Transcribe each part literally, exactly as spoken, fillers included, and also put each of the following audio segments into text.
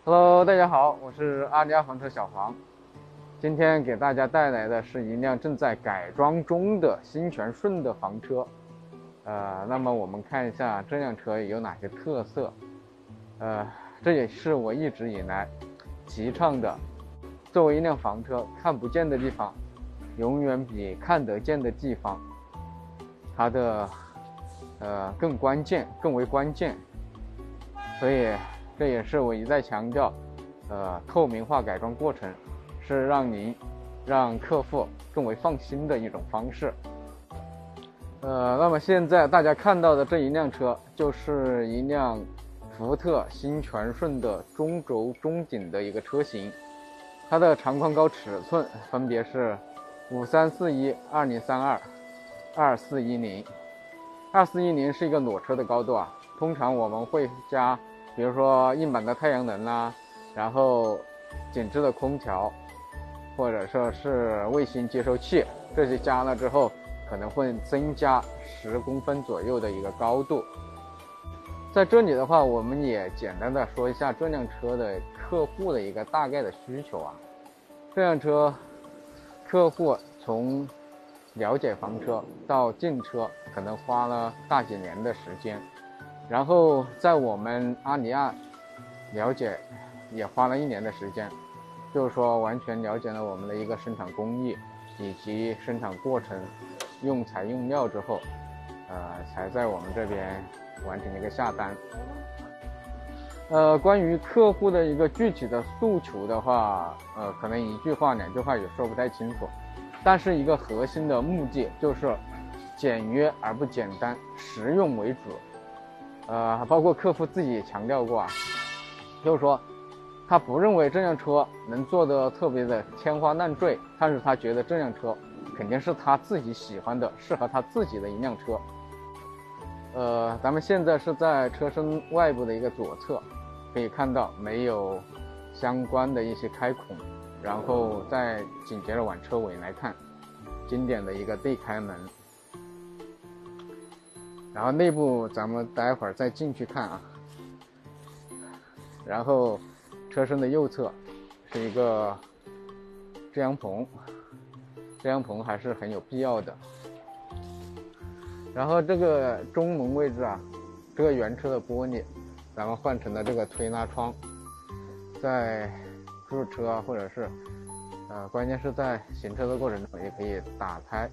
Hello，大家好，我是阿佳房车小黄。今天给大家带来的是一辆正在改装中的新全顺的房车。呃，那么我们看一下这辆车有哪些特色。呃，这也是我一直以来提倡的。作为一辆房车，看不见的地方永远比看得见的地方它的呃更关键，更为关键。所以这也是我一再强调，呃，透明化改装过程是让您、让客户更为放心的一种方式。呃，那么现在大家看到的这一辆车，就是一辆福特新全顺的中轴中顶的一个车型，它的长宽高尺寸分别是五三四一、二零三二、二四一零。二四一零是一个裸车的高度啊，通常我们会加。比如说硬板的太阳能啦，然后紧致的空调，或者说是卫星接收器，这些加了之后，可能会增加十公分左右的一个高度。在这里的话，我们也简单的说一下这辆车的客户的一个大概的需求啊。这辆车客户从了解房车到进车，可能花了大几年的时间。然后在我们阿尼亚了解也花了一年的时间，就是说完全了解了我们的一个生产工艺以及生产过程、用材用料之后，呃，才在我们这边完成一个下单。呃，关于客户的一个具体的诉求的话，呃，可能一句话、两句话也说不太清楚，但是一个核心的目的就是简约而不简单，实用为主。呃，包括客户自己也强调过啊，就是说，他不认为这辆车能做得特别的天花乱坠，但是他觉得这辆车肯定是他自己喜欢的，适合他自己的一辆车。呃，咱们现在是在车身外部的一个左侧，可以看到没有相关的一些开孔，然后再紧接着往车尾来看，经典的一个对开门。然后内部咱们待会儿再进去看啊。然后车身的右侧是一个遮阳棚，遮阳棚还是很有必要的。然后这个中门位置啊，这个原车的玻璃咱们换成了这个推拉窗，在驻车或者是呃关键是在行车的过程中也可以打开。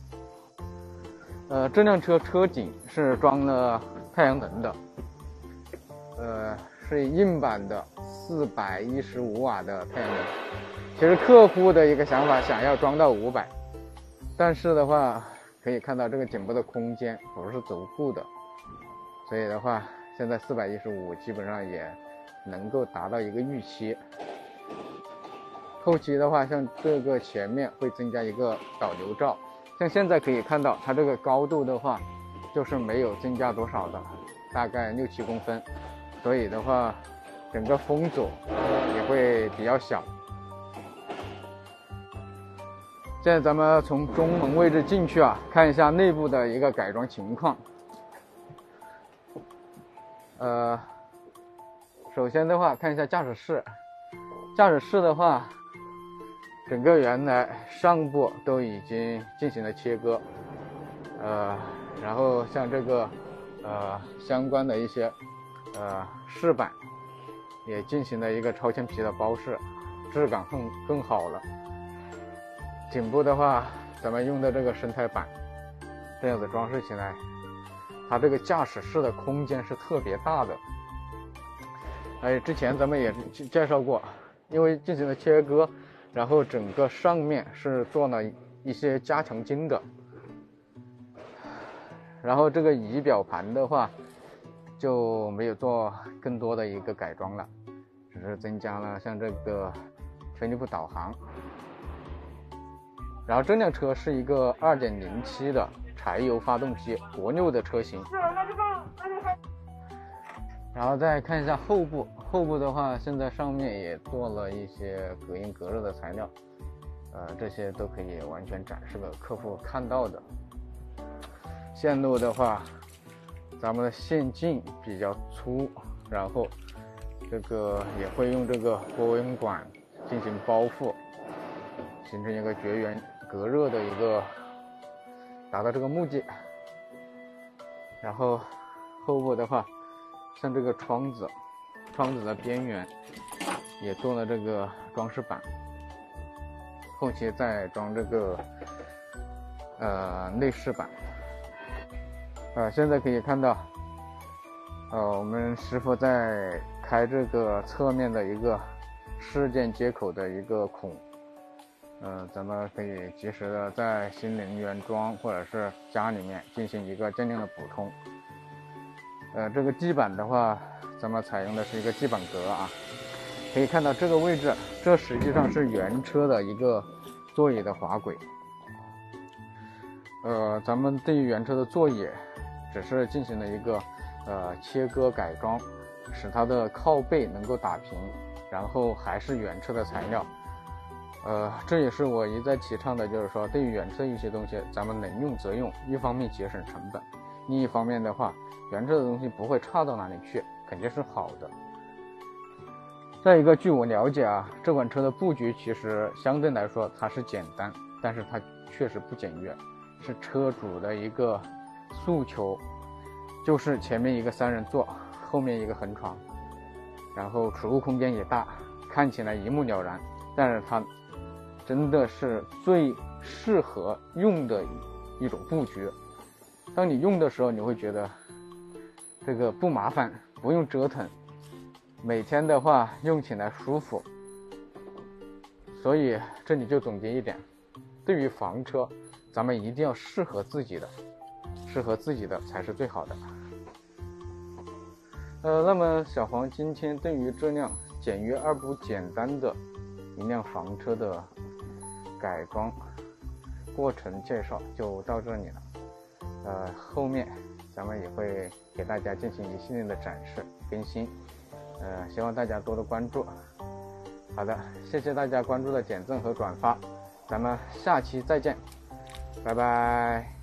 呃，这辆车车顶是装了太阳能的，呃，是硬板的四百一十五瓦的太阳能。其实客户的一个想法想要装到五百，但是的话可以看到这个顶部的空间不是足够的，所以的话现在四百一十五基本上也能够达到一个预期。后期的话，像这个前面会增加一个导流罩。像现在可以看到它这个高度的话就是没有增加多少的，大概六七公分，所以的话整个风阻也会比较小。现在咱们从中门位置进去啊，看一下内部的一个改装情况。呃，首先的话看一下驾驶室，驾驶室的话整个原来上部都已经进行了切割，呃，然后像这个呃相关的一些呃饰板也进行了一个超纤皮的包饰，质感更更好了。顶部的话，咱们用的这个生态板，这样子装饰起来，它这个驾驶室的空间是特别大的。哎，之前咱们也介绍过，因为进行了切割。然后整个上面是做了一些加强筋的，然后这个仪表盘的话就没有做更多的一个改装了，只是增加了像这个飞利浦导航。然后这辆车是一个 二点零 T 的柴油发动机国六的车型。然后再看一下后部，后部的话现在上面也做了一些隔音隔热的材料，呃，这些都可以完全展示给客户看到的。线路的话，咱们的线径比较粗，然后这个也会用这个波温管进行包覆，形成一个绝缘隔热的一个，达到这个目的。然后后部的话，像这个窗子，窗子的边缘也做了这个装饰板，后期再装这个呃内饰板。呃，现在可以看到，呃，我们师傅在开这个侧面的一个事件接口的一个孔，呃，咱们可以及时的在新零原装或者是家里面进行一个鉴定的补充。呃，这个基板的话，咱们采用的是一个基板格啊，可以看到这个位置，这实际上是原车的一个座椅的滑轨。呃，咱们对于原车的座椅，只是进行了一个呃切割改装，使它的靠背能够打平，然后还是原车的材料。呃，这也是我一再提倡的，就是说对于原车一些东西，咱们能用则用，一方面节省成本，另一方面的话，原车的东西不会差到哪里去，肯定是好的。再一个，据我了解啊，这款车的布局其实相对来说它是简单，但是它确实不简约，是车主的一个诉求，就是前面一个三人座，后面一个横床，然后储物空间也大，看起来一目了然，但是它真的是最适合用的一种布局。当你用的时候，你会觉得这个不麻烦，不用折腾，每天的话用起来舒服。所以这里就总结一点，对于房车，咱们一定要适合自己的，适合自己的才是最好的。呃，那么小黄今天对于这辆简约而不简单的一辆房车的改装过程介绍就到这里了。呃，后面咱们也会给大家进行一系列的展示更新，呃，希望大家多多关注。好的，谢谢大家关注的点赞和转发，咱们下期再见，拜拜。